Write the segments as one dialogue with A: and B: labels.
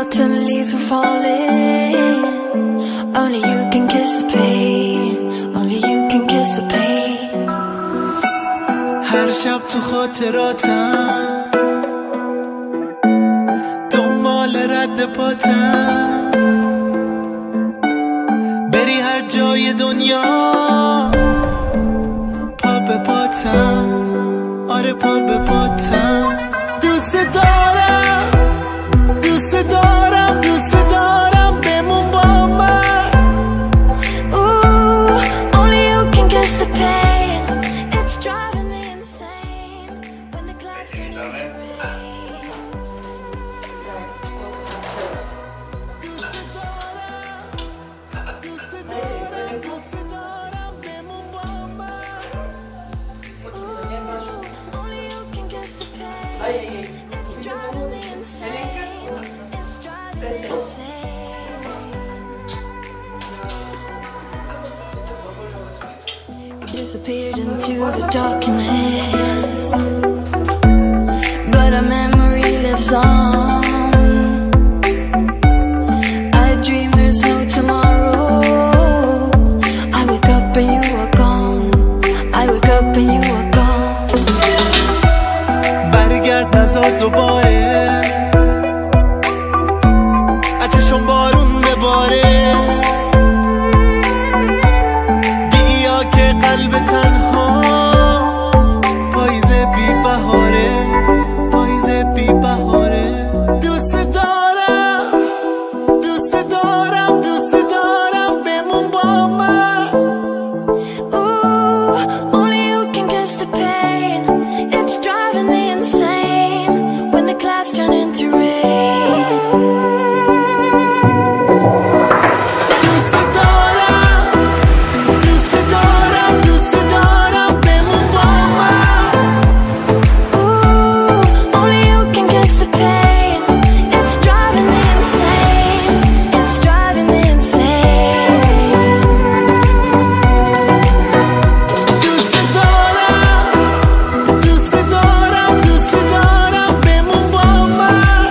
A: autumn leaves were falling. Only you can kiss the pain. Only you can kiss the pain.
B: هر شب تو خاطراتم دنبال رد پاتم، بری هر جای دنیا پا به پاتم، آره پا به پاتم. دوست دارم دوست دارم دوست دارم بمون با من.
A: Ooh, only you can kiss the pain. It's driving me insane when the clouds turn into rain. Only you can kiss the pain. It's driving me insane. It's driving me insane. You disappeared into the darkness, but our memory lives on. I dream there's no tomorrow. I wake up and you are gone. I wake up and you are gone.
B: برگرد نزار دوباره، اتشون بارون بباره. بیا که قلب تنها پاییز بی بهاره، پاییز بی بهاره. دوست دارم دوست دارم دوست دارم بمون با من.
A: Ooh, only you can kiss the pain. It's driving me insane when the clouds turn into rain.
B: دوست دارم دوست دارم دوست دارم بمون با من.
A: Ooh, only you can kiss the pain. It's driving me insane. It's driving me insane.
B: دوست دارم دوست دارم دوست دارم بمون با من.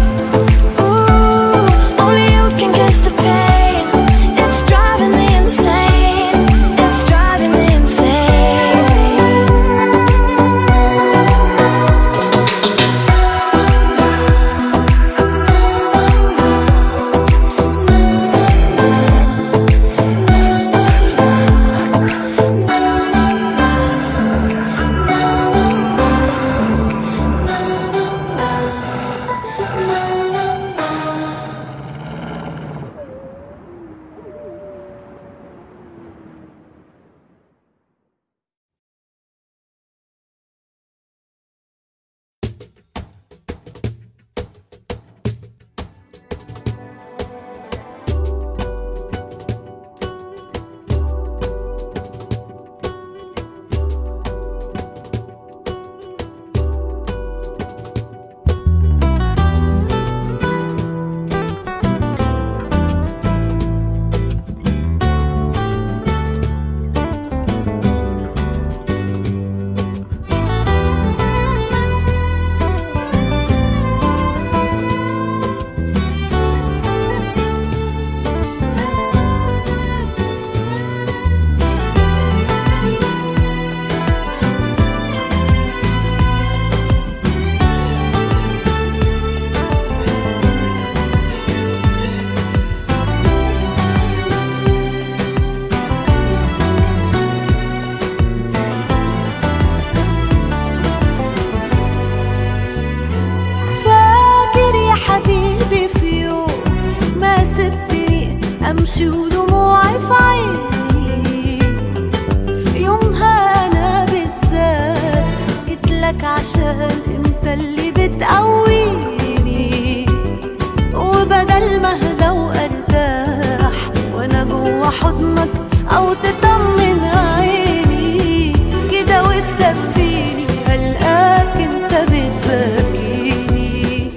A: Ooh, only you can kiss the pain. It's driving me insane. It's driving me insane. فاكر يا حبيبي في يوم ما سبتني امشي ودموعي في عيني. يومها انا بالذات جيتلك عشان انت اللي بتقويني، وبدل ما اهدى وارتاح وانا جوا حضنك او تطمن عيني كده وتدفيني، هلقاك انت بتبكيني.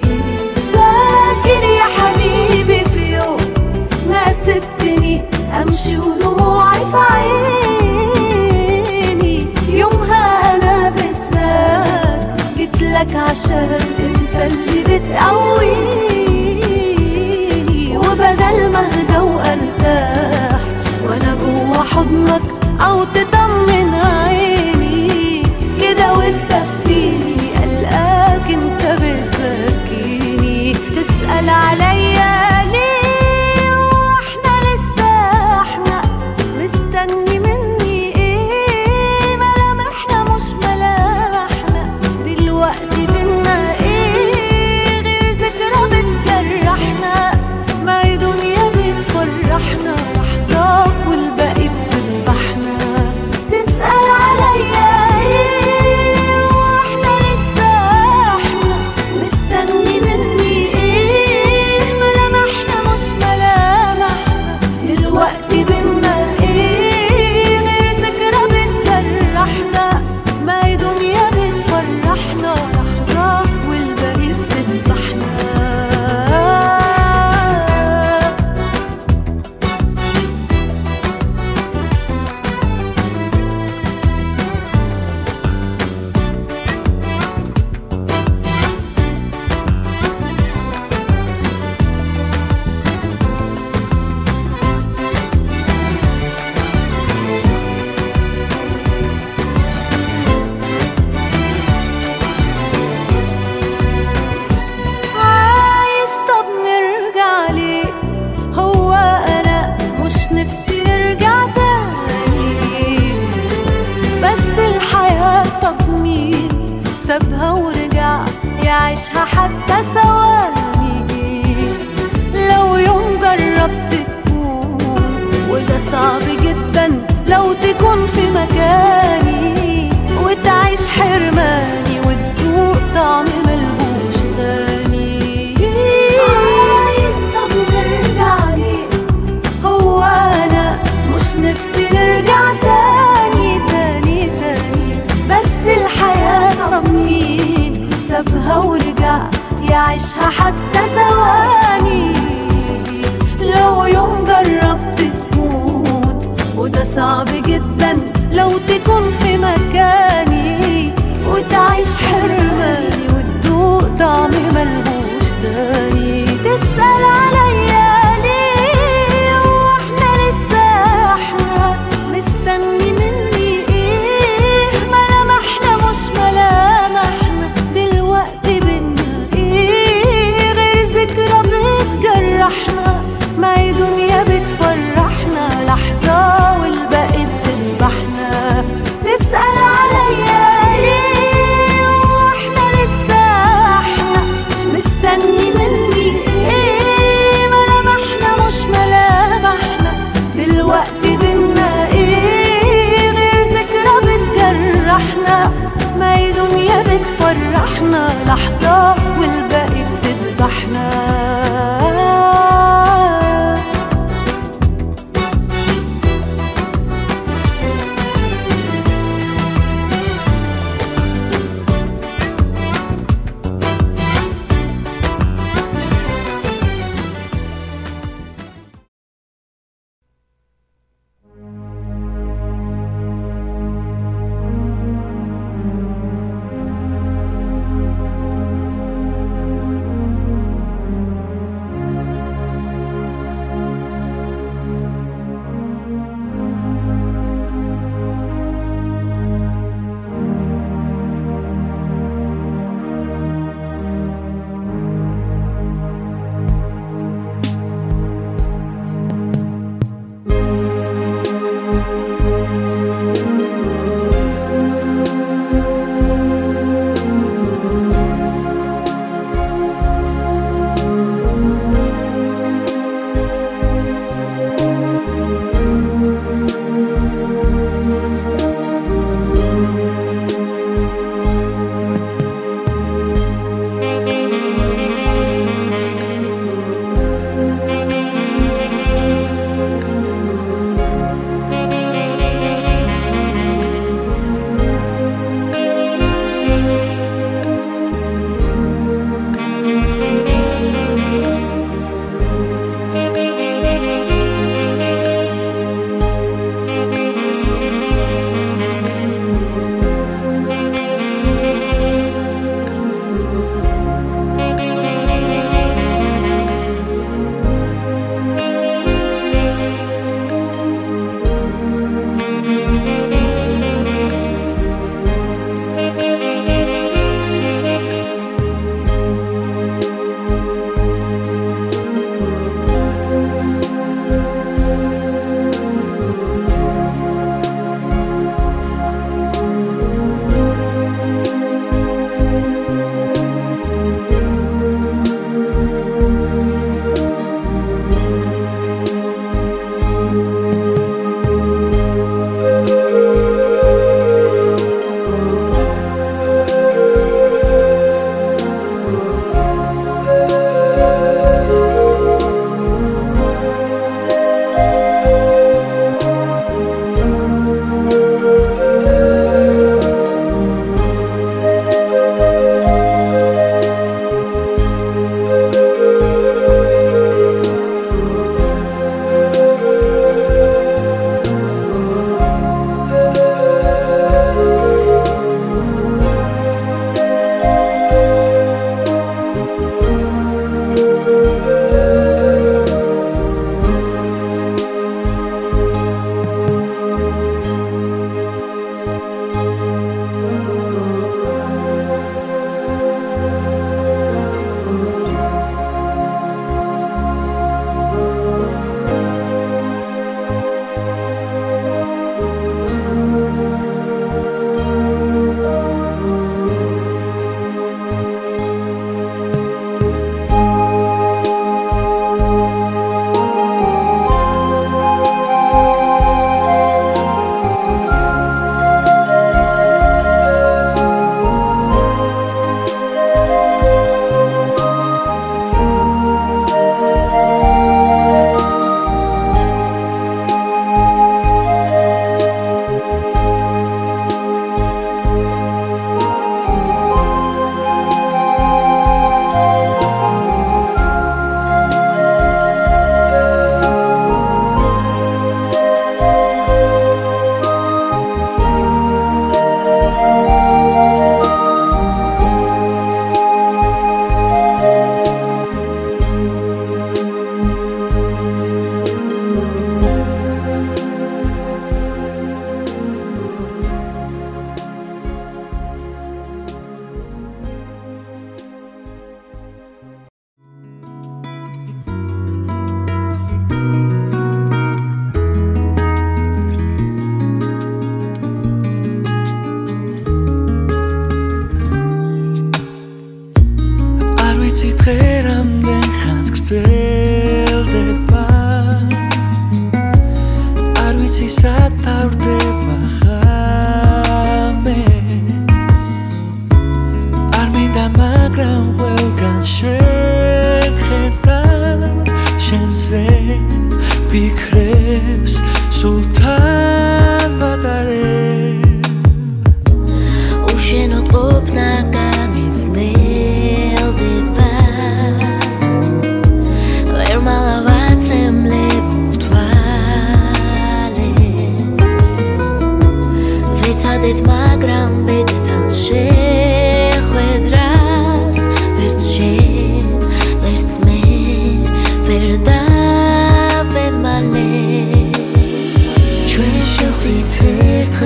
A: فاكر يا حبيبي في يوم ما سبتني امشي ودموعي في عيني. يومها انا بالذات جيتلك عشان انت اللي بتقويني، وتطمن عيني كده وتدفيني، قلقاك انت بتبكيني، تسأل عليا ليه واحنا لسه احنا مستني مني ايه؟ ملامحنا مش ملامحنا دلوقتي بينا ايه غير ذكرى بتجرحنا؟ ما هي دنيا بتفرحنا لحظات والباقي بتذبحنا.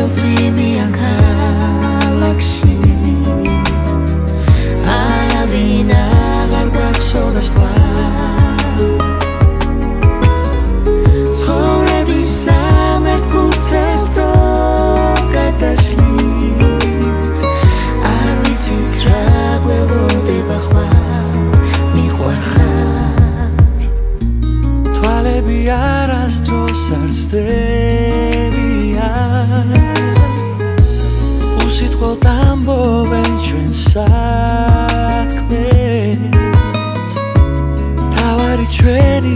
A: 틀림이한 갈락시 아라비나 갈각 쏟아서 Skoro bi same w kurce stroga tashlis Ani ci tragłe wody bachwa mi chwachar Toale biara strosar stevia Usit qotam boven ჩვენ საქმეს თავარი ჩვენი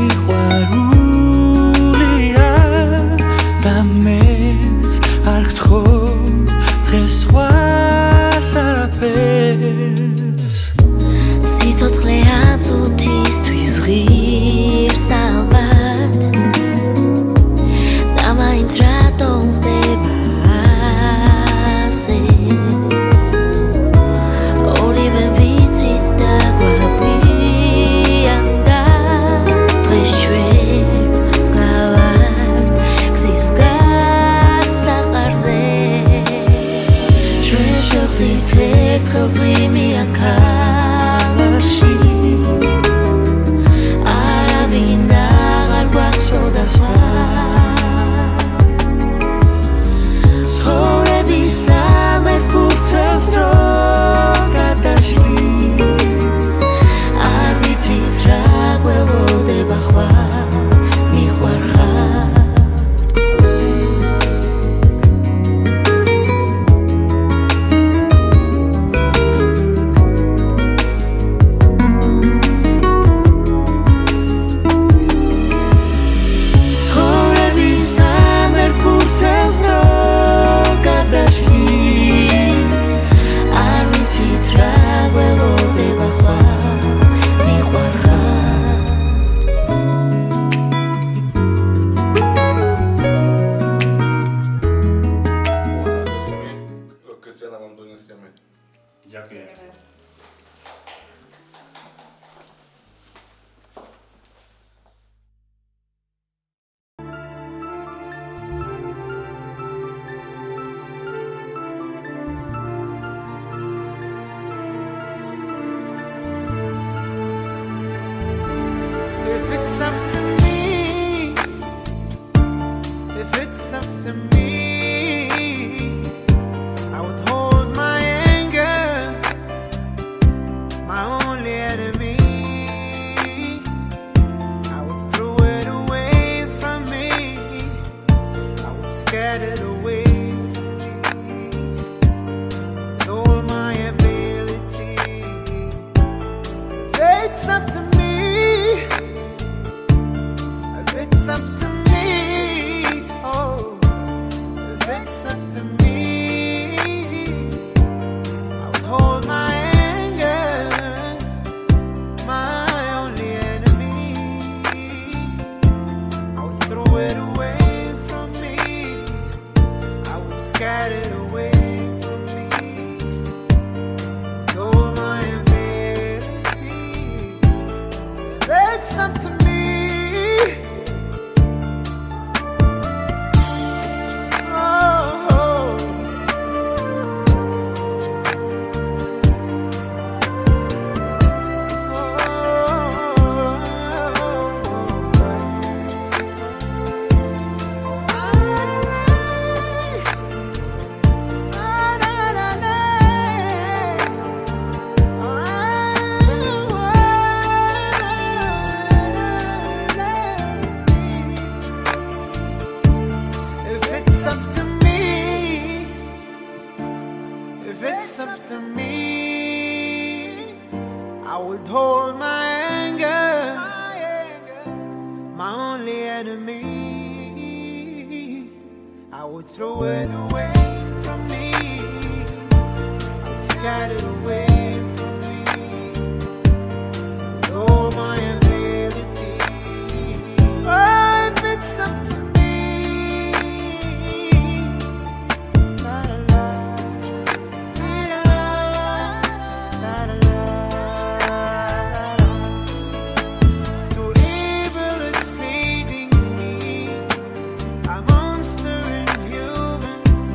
A: სიყვარულია და მეც არ გთხოვ დღეს სხვას არაფერს სიცოცხლე ამ წუთისთვის ღირს ალბათ და მაინც რატომ ხდება ასე ორივე ვიცით და გვაგვიანდა დღეს ჩვენ ვგავართ გზის გასაყარზე ჩვენ შევხვდით ერთხელ წვიმიან ქალაქში არავინ აღარ გვახსოვდა სხვა ცხოვრების სამეთ ქურცელს დრო გადაშლის არ ვიცით რა გველოდება ხვა მიყვარხარ ცხოვრების სამეთ ქურცელს დრო გადაშლის არ ვიცით რა გველოდება ხვა მიყვარხარ
C: Cristiana, vamos do instrumento.
D: Дякую.
B: If it's up to me, if it's up to me, I would hold my anger, my only enemy. I would throw it away from me. I would scatter it away from me. With all my ability. If it's up to me, if it's up to me, oh, if it's up to me, I would hold my anger, my only enemy. I would throw it away from me. I would scatter it away from me. With all my ability. If it's up to me, oh, if it's up to me, if it's up to me, I would hold my anger, my only enemy. I would throw it away from me. I would scatter it away from me. With all my ability. Oh, if it's up to me, la la la, la la la, la la la. To evil it's leading me, a monster inhuman.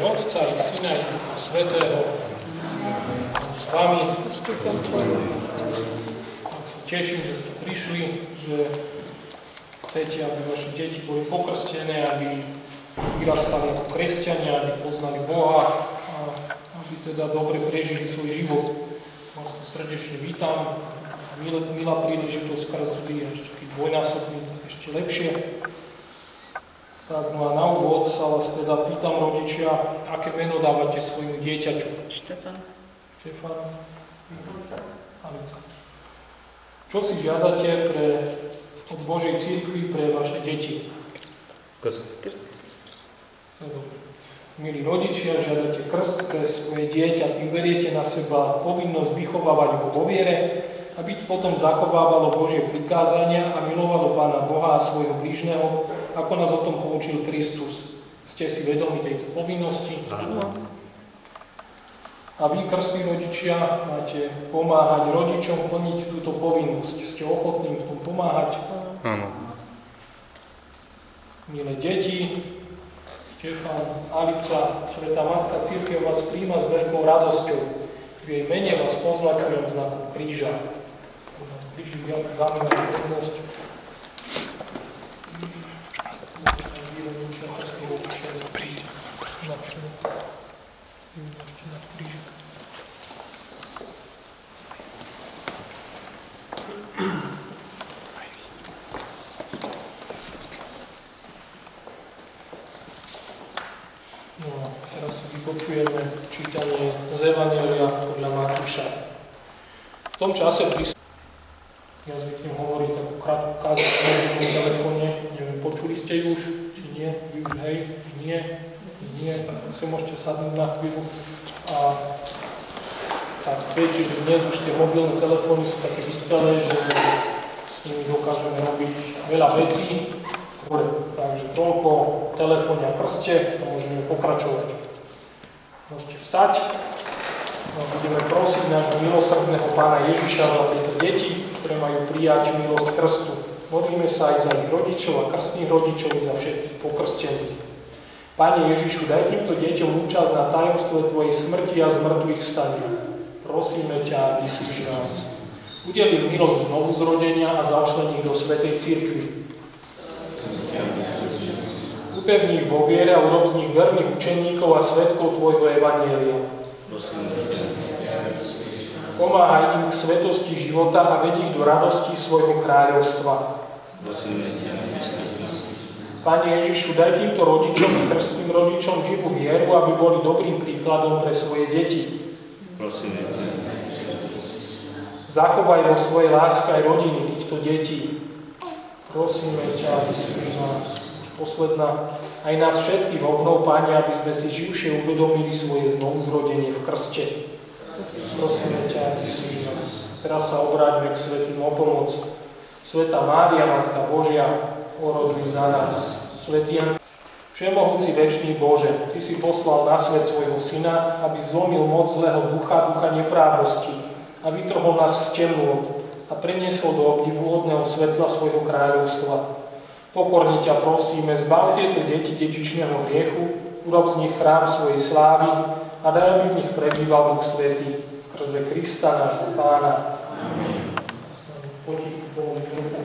D: Otca i Syna i Ducha Svätého. S vami. Teším, že ste prišli, že chcete, aby vaše deti boli pokrstené, aby vyrastali ako kresťania, aby poznali Boha a aby teda dobre prežili svoj život. Vás tu srdečne vítam. Milá príležitosť krsty a ešte dvojnásobný, tak ešte lepšie. Tak, no a na úvod sa vás teda pýtam, rodičia, aké meno dávate svojmu dieťaťu? Štefan. Alica. Čo si žiadate od Božej cirkvi pre vaše deti?
E: Krst.
D: Milí rodičia, žiadate krst pre svoje dieťa, tým beriete na seba povinnosť vychovávať ho vo viere, aby potom zachovávalo Božie prikázania a milovalo Pána Boha a svojho blížneho, ako nás o tom poučil Kristus. Ste si vedomi tejto povinnosti?
E: Áno.
D: A vy, krstní rodičia, máte pomáhať rodičom plniť túto povinnosť. Ste ochotní v tom pomáhať?
E: Áno.
D: Milé deti, Štefan, Alica, Svätá Matka Cirkev vás príjma s veľkou radosťou. V jej mene vás poznačujem znakom kríža. Kríži dáme na prednosť. No a teraz si vypočujeme čítanie z Evanjelia podľa Matúša. V tom čase ja zvyknem hovoriť takú krátku kázačku na telefóne, neviem, počuli ste ju už, či nie, vy už hej, nie, tak sa môžete sadnúť na chvíľu. A tak viete, že dnes už tie mobilné telefóny sú také vyspelé, že s nimi dokážeme robiť veľa vecí. Takže toľko telefóne a prste a môžeme pokračovať. Môžete vstať. No, budeme prosiť nášho milosrdného Pána Ježiša za tieto deti, ktoré majú prijať milosť krstu. Modlíme sa aj za ich rodičov a krstných rodičov i za všetkých pokrstených. Pane Ježišu, daj týmto deťom účasť na tajomstve Tvojej smrti a zmrtvých vstania. Prosíme ťa, vyslíš nás. Udeli milosť znovuzrodenia a začlení do svätej cirkvi. Upevni ich vo viere a urob z nich verných učeníkov a svedkov Tvojho evanjelia. Pomáhaj im k svetosti života a vedí ich do radosti svojho kráľovstva. Pane Ježišu, daj týmto rodičom a krstným rodičom živú vieru, aby boli dobrým príkladom pre svoje deti. Zachovaj vo svojej láske aj rodiny týchto detí. Prosíme ťa, vyslíš nás. Posledná, aj nás všetkých obnov, Pane, aby sme si živšie uvedomili svoje znovuzrodenie v krste. Prosíme ťa, vyslíš nás. Teraz sa obráťme k svätým o pomoc. Svätá Mária, Matka Božia, oroduj za nás. Svätý Jan, všemohúci večný Bože, Ty si poslal na svet svojho Syna, aby zlomil moc zlého ducha, ducha neprávosti a vytrhol nás z temnôt a preniesol do obdivuhodného svetla svojho kráľovstva. Pokorne ťa prosíme, zbav tieto deti detičného hriechu, urob z nich chrám svojej slávy a daj, aby v nich prebýval Duch Svätý skrze Krista, nášho Pána. Amen. Potichu položiť ruku.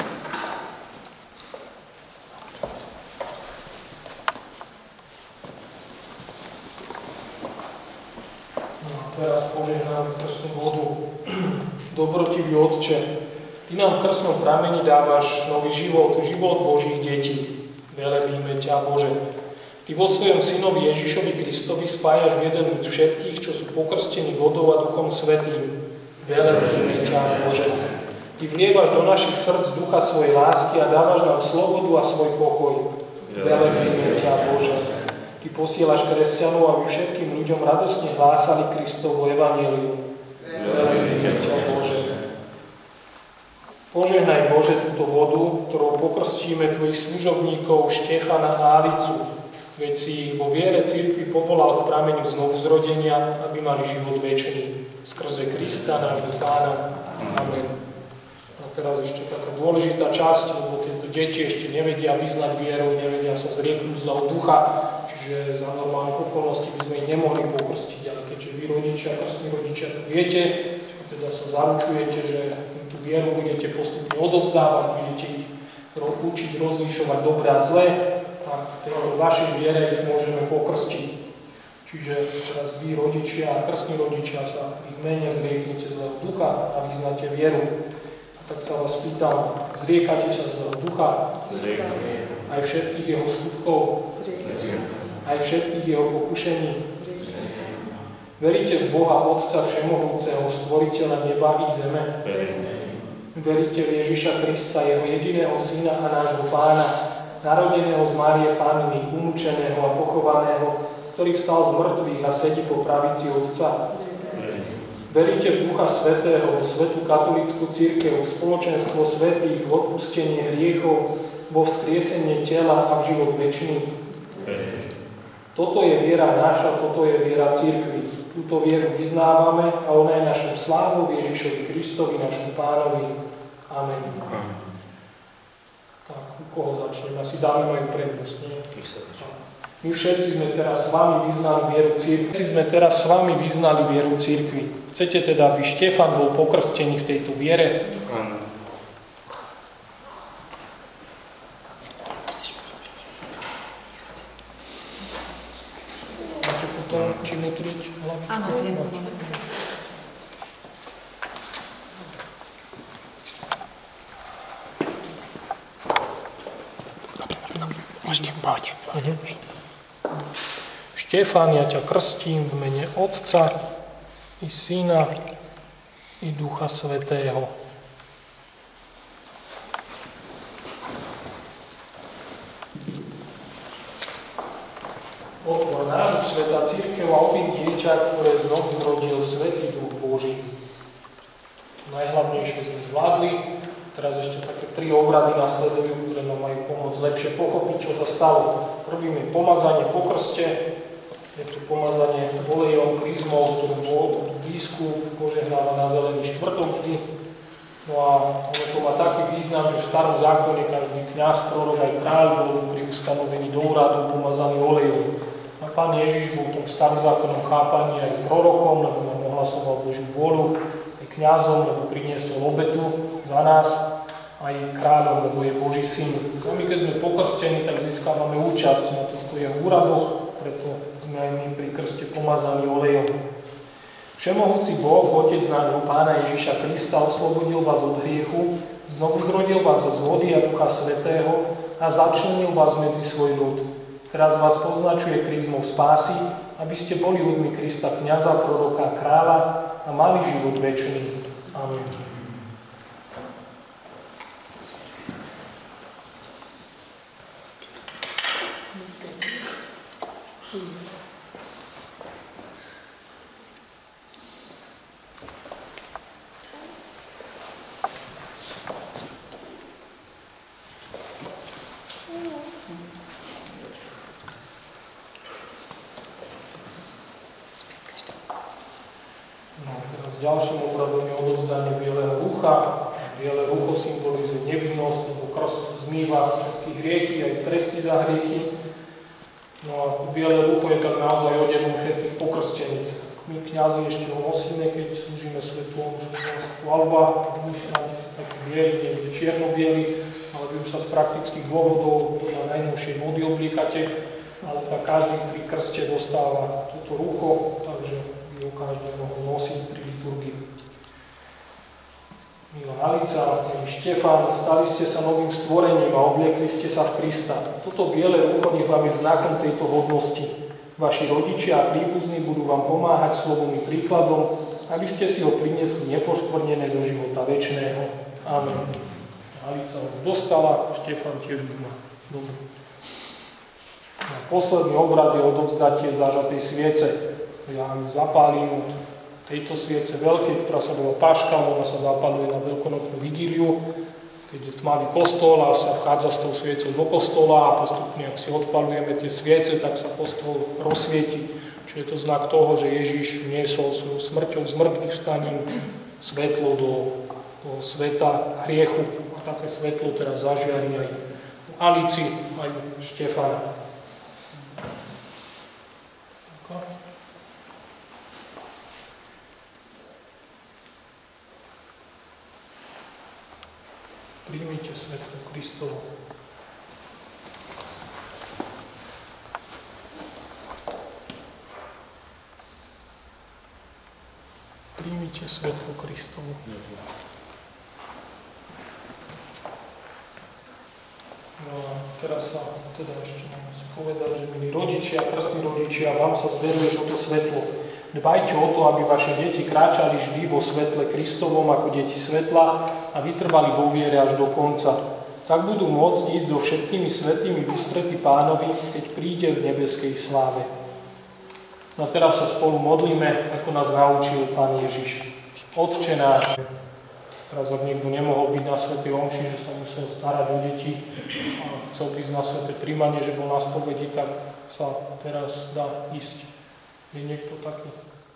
D: No a teraz požehnáme krstnú vodu. Dobrotivý Otče, Ty nám v krstnom prameni dávaš nový život, život Božích detí. Velebíme ťa, Bože. Ty vo svojom Synovi Ježišovi Kristovi spájaš v jeden ľud všetkých, čo sú pokrstení vodou a Duchom Svätým. Velebíme ťa, Bože. Ty vlievaš do našich srdc ducha svojej lásky a dávaš nám slobodu a svoj pokoj. Velebíme ťa, Bože. Ty posielaš kresťanov, aby všetkým ľuďom radostne hlásali Kristovo evanjelium. Velebíme ťa, Bože. Požehnaj, Bože, túto vodu, ktorou pokrstíme Tvojich služobníkov Štefana a Alicu, veď si ich vo viere cirkvi povolal k prameňu znovuzrodenia, aby mali život večný. Skrze Krista, nášho Pána. Amen. A teraz ešte taká dôležitá časť, lebo tieto deti ešte nevedia vyznať vieru, nevedia sa zrieknúť zlého ducha, čiže čiže za normálnych okolností by sme ich nemohli pokrstiť, ale keďže vy rodičia, krstní rodičia to viete, teda sa zaručujete, že tú vieru budete postupne odovzdávať, budete ich učiť rozlišovať dobré a zlé, tak v tejto vašej viere ich môžeme pokrstiť. Čiže teraz vy rodičia, krstní rodičia sa v ich mene zrieknete zlého ducha a vyznáte vieru. A tak sa vás pýtam, zriekate sa zlého ducha?
C: Zriekam.
D: Aj všetkých jeho skutkov? Aj všetkých jeho pokušení? Veríte v Boha Otca Všemohúceho, Stvoriteľa neba i zeme? Veríte v Ježiša Krista, jeho jediného Syna a nášho Pána, narodeného z Márie Panny, umúčeného a pochovaného, ktorý vstal z mŕtvych a sedí po pravici Otca? Veríte v Ducha Svätého, v Svätú katolícku cirkev, v spoločenstvo svätých, v odpustenie hriechov, vo vzkriesenie tela a v život večný? Toto je viera naša, toto je viera cirkvi. Túto vieru vyznávame a ona je našou slávou Ježišovi Kristovi, našom Pánovi. Amen. Tak, u koho začneme? Asi dámy majú prednosť, nie? My všetci sme teraz s vami vyznali vieru cirkvi. Všetci sme teraz s vami vyznali vieru cirkvi. Chcete teda, aby Štefan bol pokrstený v tejto viere?
C: Áno.
D: Máte potom čím utriť hlavičku?
E: Áno, jednu máme.
D: Môžete v pohode. Štefán, ja ťa krstím v mene Otca i Syna i Ducha Svätého. Otvor národ, Svätá cirkev a opík dieťa, ktoré znovu zrodil Svätý Duch Boží. Najhlavnejšie sme zvládli. Teraz ešte také 3 obrady nasledujú, ktoré nám majú pomôcť lepšie pochopiť, čo sa stalo. Prvým je pomazanie po krste. Je to pomazanie olejom, kryzmou, ktorú bol blízku, požehnáva na zelený štvrtok vždy. No a ono to má taký význam, že v starom zákone každý kňaz, prorok aj kráľ bol pri ustanovení do úradu pomazaný olejom. A Pán Ježiš bol v tom starozákonnom chápaní aj prorokom, lebo nám ohlasoval Božiu vôľu, aj kňazom, lebo priniesol obetu za nás, aj kráľom, lebo je Boží syn. A my, keď sme pokrstení, tak získávame účasť na týchto jeho úradoch, preto sme aj my pri krste pomazaní olejom. Všemohúci Boh, Otec nášho Pána Ježiša Krista, oslobodil vás od hriechu, znovu zrodil vás z vody a Ducha Svätého a začlenil vás medzi svoj ľud. Teraz vás poznačuje kryzmou spásy, aby ste boli ľudmi Krista, kňaza, proroka, kráľa a mali život večný. Amen. Ďalším obradom je odovzdanie bieleho rucha. Biele rucho symbolizuje nevinnosť, lebo krst zmýva všetky hriechy, aj tresty za hriechy. No a biele rucho je tak naozaj odevom všetkých pokrstených. My kňazi ešte ho nosíme, keď slúžime svetú omšu alba, my taký biely, niekde čierno-biely, ale vy už sa z praktických dôvodov na najnovšie mody oblíkate, ale tak každý pri krste dostáva toto rucho, takže by ho každý mohol nosiť pri liturgii. Milá Alica, milý Štefán, stali ste sa novým stvorením a obliekli ste sa v Krista. Toto biele rucho nech vám je znakom tejto hodnosti. Vaši rodičia a príbuzní budú vám pomáhať slovom i príkladom, aby ste si ho priniesli nepoškvrnené do života večného. Amen. Alica už dostala, Štefán tiež už má. Dobre. Posledný obrad je odovzdatie zažatej sviece. Ja ju zapálim od tejto sviece veľkej, ktorá sa volá Páška, ona sa zapaluje na veľkonočnú vigíliu, keď je tmavý kostol a sa vchádza s tou sviecou do kostola a postupne, ak si odpalujeme tie sviece, tak sa kostol rozsvieti. Čiže je to znak toho, že Ježiš niesol svojou smrťou, zmrtvých vstaním svetlo do sveta hriechu. A také svetlo teraz zažiari aj Alici, aj Štefana. Príjmite svetlo Kristovo. Príjmite svetlo Kristovo. No a teraz sa teda ešte musím povedať, že milí rodičia, krstní rodičia, vám sa zveruje toto svetlo. Dbajte o to, aby vaše deti kráčali vždy vo svetle Kristovom ako deti svetla a vytrvali vo viere až do konca. Tak budú môcť ísť so všetkými svätými v ústretí Pánovi, keď príde v nebeskej sláve. No a teraz sa spolu modlíme, ako nás naučil Pán Ježiš. Otče náš. Teraz ak niekto nemohol byť na svätej omši, že sa musel starať o deti a chcel ísť na sväté príjmanie, že bol na spovedi, tak sa teraz dá ísť. Je niekto taký?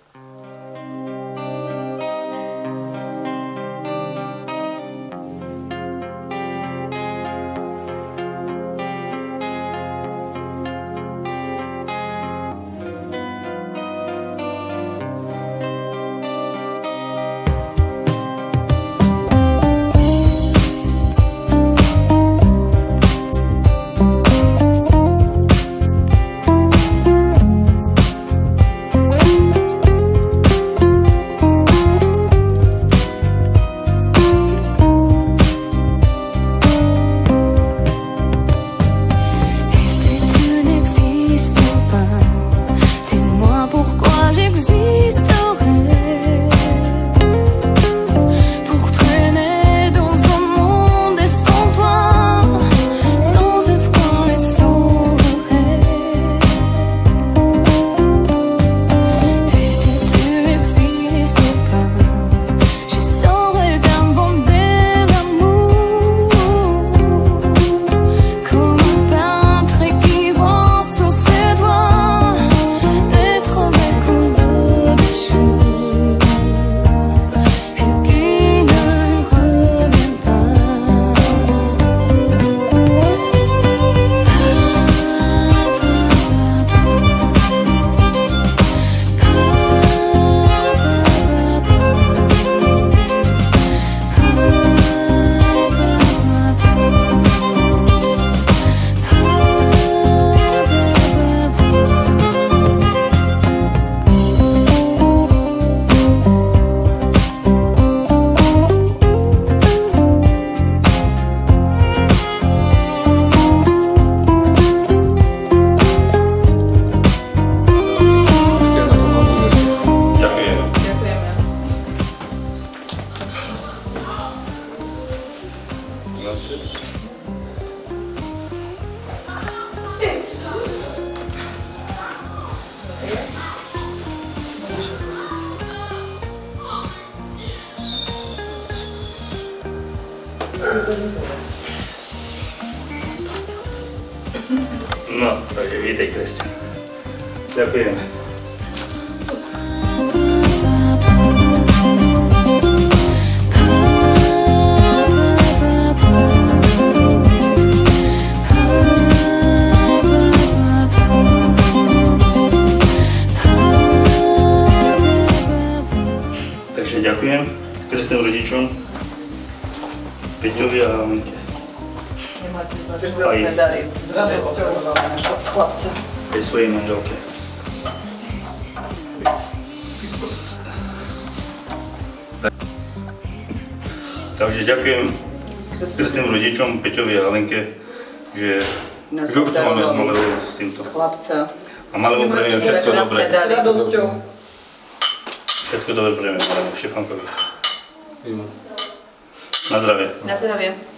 E: No, takže vítej, kresťan. Ďakujeme. Takže ďakujem krstným rodičom, Peťovi a Alenke.
F: Nemáte za čo sme dali s radosťou našho chlapca.
E: Aj svojej manželke. Takže ďakujem krstným rodičom, Peťovi a Alenke, že Duch to máme s týmto.
F: Chlapca.
E: A malé mu prejme všetko dobré.
F: S radosťou.
E: Všetko dobré prejme malému Štefankovi. Na zdravie.
F: Na zdravie.